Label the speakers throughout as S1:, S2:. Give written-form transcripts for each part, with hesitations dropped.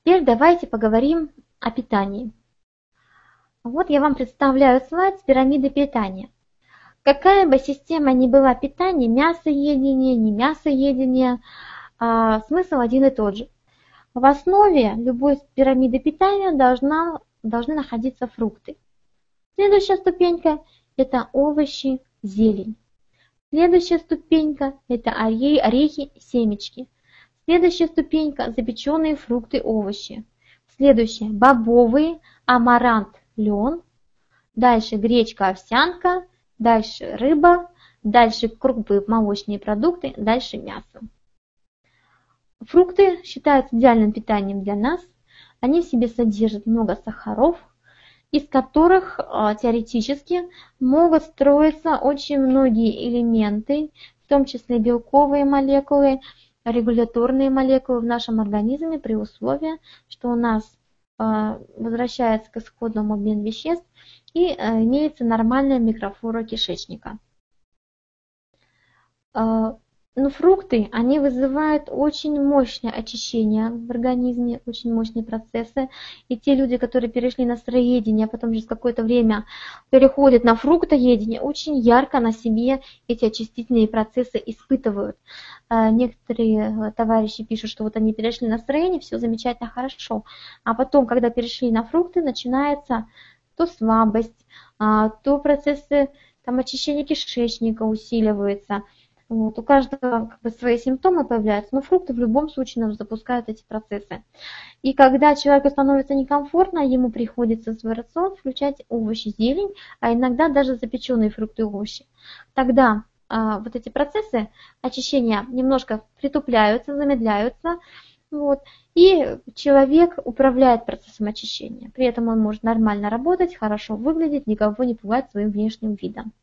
S1: Теперь давайте поговорим о питании. Вот я вам представляю слайд с пирамидой питания. Какая бы система ни была питания, мясоедение, не мясоедение, смысл один и тот же. В основе любой пирамиды питания должны находиться фрукты. Следующая ступенька – это овощи, зелень. Следующая ступенька – это орехи, семечки. Следующая ступенька – запеченные фрукты, овощи. Следующая – бобовые, амарант, лен. Дальше гречка, овсянка. Дальше рыба. Дальше крупы, молочные продукты. Дальше мясо. Фрукты считаются идеальным питанием для нас. Они в себе содержат много сахаров, из которых теоретически могут строиться очень многие элементы, в том числе белковые молекулы, регуляторные молекулы в нашем организме при условии, что у нас возвращается к исходному обмену веществ и имеется нормальная микрофлора кишечника. Но фрукты, они вызывают очень мощное очищение в организме, очень мощные процессы. И те люди, которые перешли на сыроедение, а потом через какое-то время переходят на фруктоедение, очень ярко на себе эти очистительные процессы испытывают. Некоторые товарищи пишут, что вот они перешли на сыроедение, все замечательно, хорошо. А потом, когда перешли на фрукты, начинается то слабость, то процессы очищения кишечника усиливаются. Вот, у каждого свои симптомы появляются, но фрукты в любом случае нам запускают эти процессы. И когда человеку становится некомфортно, ему приходится в свой рацион включать овощи, зелень, а иногда даже запеченные фрукты и овощи. Тогда вот эти процессы очищения немножко притупляются, замедляются, вот, и человек управляет процессом очищения. При этом он может нормально работать, хорошо выглядеть, никого не пугать своим внешним видом.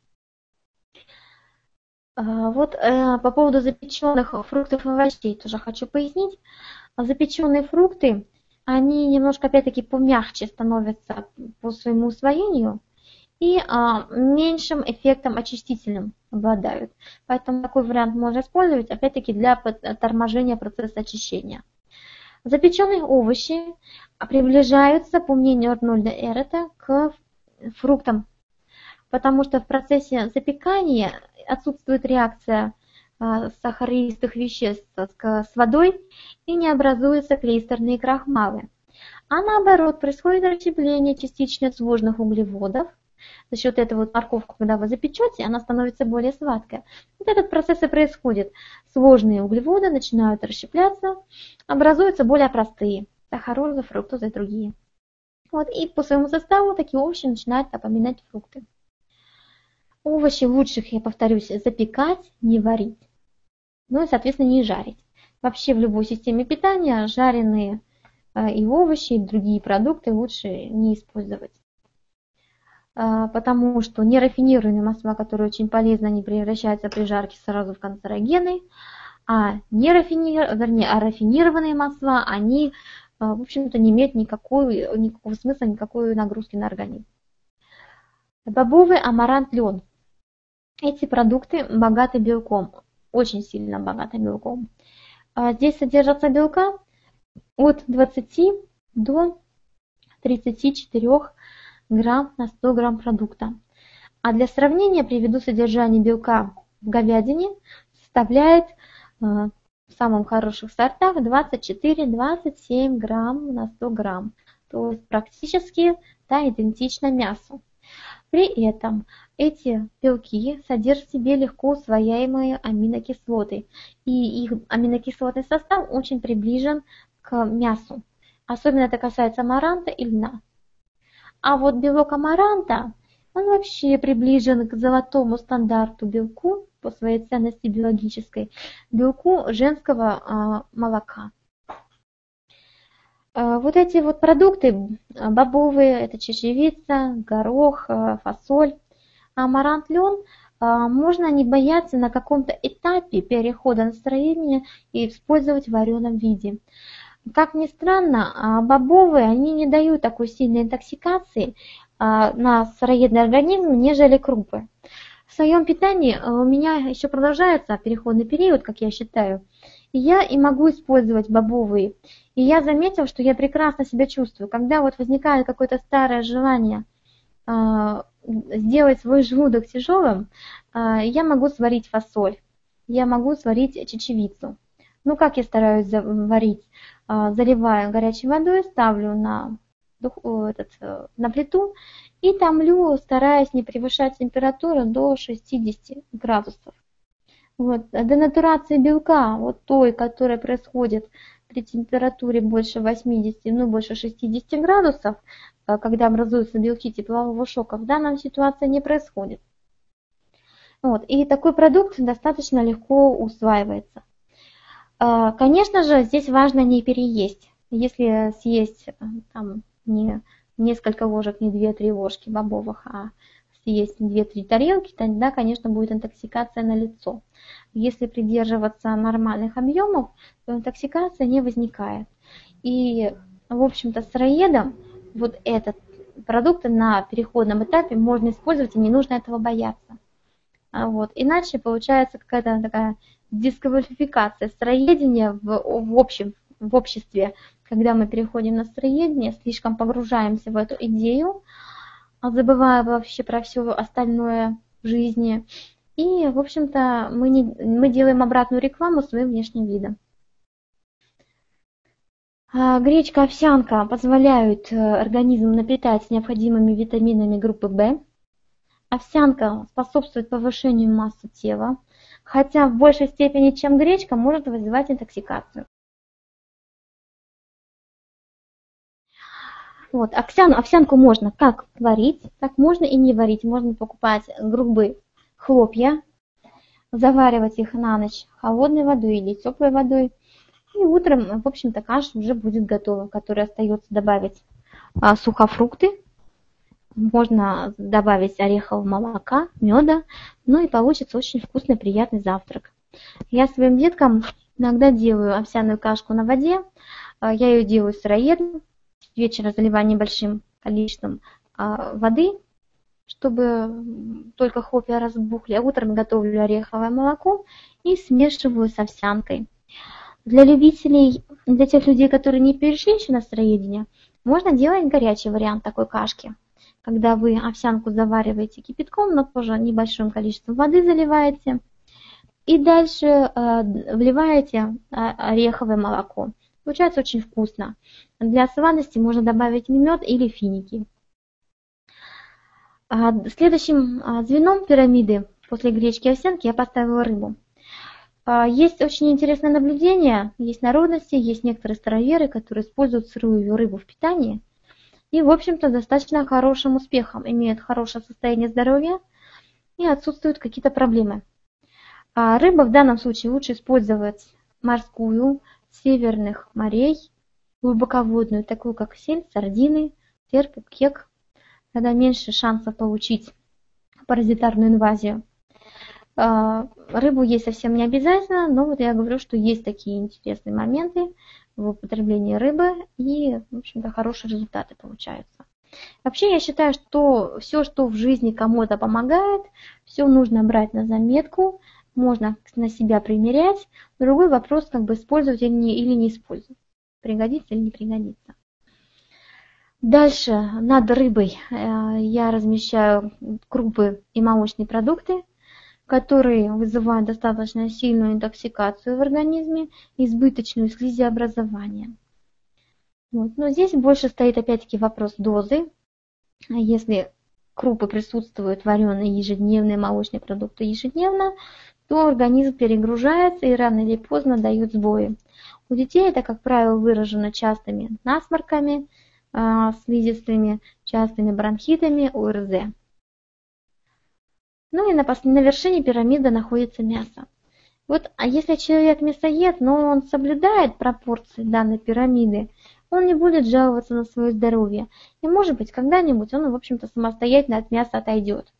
S1: Вот по поводу запеченных фруктов и овощей тоже хочу пояснить. Запеченные фрукты, они немножко опять-таки помягче становятся по своему усвоению и меньшим эффектом очистительным обладают. Поэтому такой вариант можно использовать опять-таки для торможения процесса очищения. Запеченные овощи приближаются, по мнению Арнольда Эрета, к фруктам, потому что в процессе запекания отсутствует реакция сахаристых веществ с водой и не образуются клейстерные крахмалы. А наоборот, происходит расщепление частично сложных углеводов. За счет этого морковку, когда вы запечете, она становится более сладкая. Вот этот процесс и происходит. Сложные углеводы начинают расщепляться, образуются более простые. Сахароза, фруктоза и другие. Вот, и по своему составу такие овощи начинают напоминать фрукты. Овощи лучше, я повторюсь, запекать, не варить. Ну и, соответственно, не жарить. Вообще в любой системе питания жареные и овощи, и другие продукты лучше не использовать. Потому что нерафинированные масла, которые очень полезны, они превращаются при жарке сразу в канцерогены, а рафинированные масла, они, в общем-то, не имеют никакого смысла, никакой нагрузки на организм. Бобовый, амарант, лен. Эти продукты богаты белком, очень сильно богаты белком. Здесь содержатся белка от 20 до 34 грамм на 100 грамм продукта. А для сравнения приведу содержание белка в говядине составляет в самых хороших сортах 24-27 грамм на 100 грамм. То есть практически идентично мясу. При этом эти белки содержат в себе легко усвояемые аминокислоты. И их аминокислотный состав очень приближен к мясу. Особенно это касается амаранта и льна. А вот белок амаранта, он вообще приближен к золотому стандарту белку по своей ценности биологической, белку женского молока. Вот эти вот продукты бобовые, это чечевица, горох, фасоль, амарант, лен, можно не бояться на каком-то этапе перехода на сыроедение и использовать в вареном виде. Как ни странно, бобовые, они не дают такой сильной интоксикации на сыроедный организм, нежели крупы. В своем питании у меня еще продолжается переходный период, как я считаю. И я и могу использовать бобовые. И я заметила, что я прекрасно себя чувствую. Когда вот возникает какое-то старое желание сделать свой желудок тяжелым, я могу сварить фасоль, я могу сварить чечевицу. Ну, как я стараюсь варить? Заливаю горячей водой, ставлю на плиту и томлю, стараясь не превышать температуру до 60 градусов. Вот. Денатурация белка, вот той, которая происходит при температуре больше 80, ну больше 60 градусов, когда образуются белки теплового шока, в данной ситуации не происходит. Вот. И такой продукт достаточно легко усваивается. Конечно же, здесь важно не переесть. Если съесть там, не несколько ложек, не 2-3 ложки бобовых, а съесть 2-3 тарелки, тогда, конечно, будет интоксикация на лицо. Если придерживаться нормальных объемов, то интоксикация не возникает. И, в общем-то, сыроедом вот этот продукт на переходном этапе можно использовать, и не нужно этого бояться. Вот. Иначе получается какая-то такая дисквалификация сыроедения в обществе, когда мы переходим на сыроедение, слишком погружаемся в эту идею, забывая вообще про все остальное в жизни. И, в общем-то, мы делаем обратную рекламу своим внешним видом. Гречка, овсянка позволяют организму напитать необходимыми витаминами группы В. Овсянка способствует повышению массы тела, хотя в большей степени, чем гречка, может вызывать интоксикацию. Вот, овсянку можно как варить, так можно и не варить. Можно покупать грубые хлопья, заваривать их на ночь холодной водой или теплой водой. И утром, в общем-то, каша уже будет готова, которой остается добавить сухофрукты. Можно добавить орехового молока, меда, ну и получится очень вкусный, приятный завтрак. Я своим деткам иногда делаю овсяную кашку на воде. Я ее делаю сыроедом. Вечером заливаю небольшим количеством воды, чтобы только хлопья разбухли. А утром готовлю ореховое молоко и смешиваю с овсянкой. Для любителей, для тех людей, которые не перешли еще на сыроедение, можно делать горячий вариант такой кашки. Когда вы овсянку завариваете кипятком, но тоже небольшим количеством воды заливаете. И дальше вливаете ореховое молоко. Получается очень вкусно. Для сладости можно добавить мед или финики. Следующим звеном пирамиды после гречки и овсянки я поставила рыбу. Есть очень интересное наблюдение, есть народности, есть некоторые староверы, которые используют сырую рыбу в питании. И, в общем-то, достаточно хорошим успехом, имеют хорошее состояние здоровья и отсутствуют какие-то проблемы. Рыба в данном случае лучше использовать морскую, северных морей, глубоководную, такую как сельдь, сардины, терп, кек, тогда меньше шансов получить паразитарную инвазию. Рыбу есть совсем не обязательно, но вот я говорю, что есть такие интересные моменты в употреблении рыбы, и, в общем-то, хорошие результаты получаются. Вообще, я считаю, что все, что в жизни кому-то помогает, все нужно брать на заметку, можно на себя примерять. Другой вопрос, как бы использовать или не использовать, пригодится или не пригодится. Дальше над рыбой я размещаю крупы и молочные продукты, которые вызывают достаточно сильную интоксикацию в организме, избыточную слизеобразование. Вот. Но здесь больше стоит опять-таки вопрос дозы. Если крупы присутствуют, вареные ежедневные, молочные продукты ежедневно, то организм перегружается и рано или поздно дает сбои. У детей это, как правило, выражено частыми насморками, слизистыми, частыми бронхитами, ОРЗ. Ну и на вершине пирамиды находится мясо. Вот, а если человек мясоед, но он соблюдает пропорции данной пирамиды, он не будет жаловаться на свое здоровье. И может быть, когда-нибудь он, в общем-то, самостоятельно от мяса отойдет.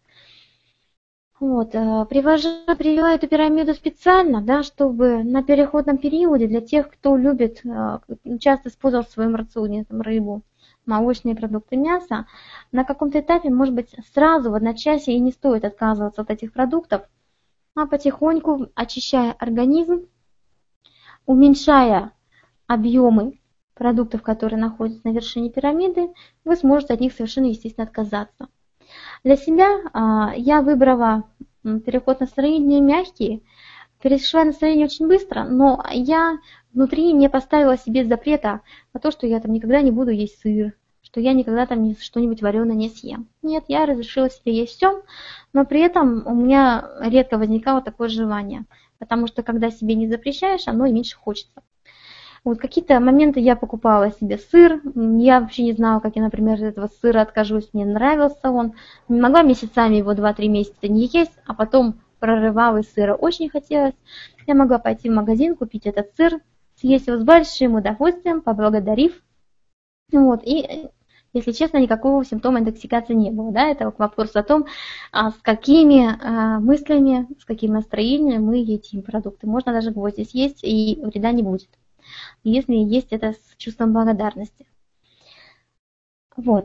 S1: Вот, привела эту пирамиду специально, да, чтобы на переходном периоде для тех, кто любит, часто использовал в своем рационе там, рыбу, молочные продукты, мясо, на каком-то этапе, может быть, сразу в одночасье и не стоит отказываться от этих продуктов, а потихоньку, очищая организм, уменьшая объемы продуктов, которые находятся на вершине пирамиды, вы сможете от них совершенно естественно отказаться. Для себя я выбрала переход на настроение мягкий, перешла на настроение очень быстро, но я внутри не поставила себе запрета на то, что я там никогда не буду есть сыр, что я никогда там что-нибудь вареное не съем. Нет, я разрешила себе есть все, но при этом у меня редко возникало такое желание, потому что когда себе не запрещаешь, оно и меньше хочется. Вот какие-то моменты я покупала себе сыр, я вообще не знала, как я, например, от этого сыра откажусь, мне нравился он, не могла месяцами его 2-3 месяца не есть, а потом прорывала из сыра, очень хотелось. Я могла пойти в магазин, купить этот сыр, съесть его с большим удовольствием, поблагодарив. Вот, и, если честно, никакого симптома интоксикации не было. Да? Это вопрос о том, с какими мыслями, с каким настроением мы едим продукты. Можно даже гвозди съесть, и вреда не будет, если есть это с чувством благодарности. Вот.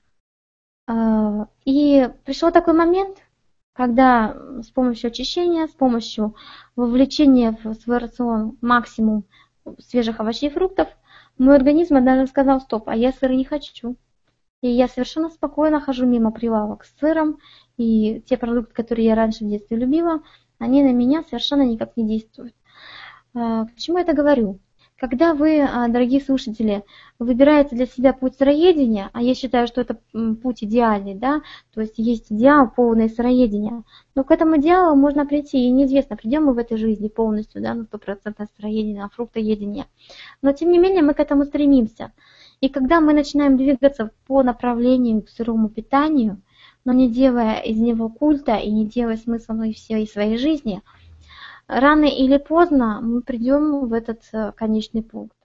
S1: И пришел такой момент, когда с помощью очищения, с помощью вовлечения в свой рацион максимум свежих овощей и фруктов, мой организм однажды сказал: стоп, а я сыра не хочу. И я совершенно спокойно хожу мимо прилавок с сыром, и те продукты, которые я раньше в детстве любила, они на меня совершенно никак не действуют. К чему я это говорю? Когда вы, дорогие слушатели, выбираете для себя путь сыроедения, а я считаю, что это путь идеальный, да, то есть идеал полное сыроедение, но к этому идеалу можно прийти, и неизвестно, придем мы в этой жизни полностью, да, на 100% сыроедения, на фруктоедение, но тем не менее мы к этому стремимся. И когда мы начинаем двигаться по направлению к сырому питанию, но не делая из него культа и не делая смысла всей своей жизни, рано или поздно мы придем в этот конечный пункт.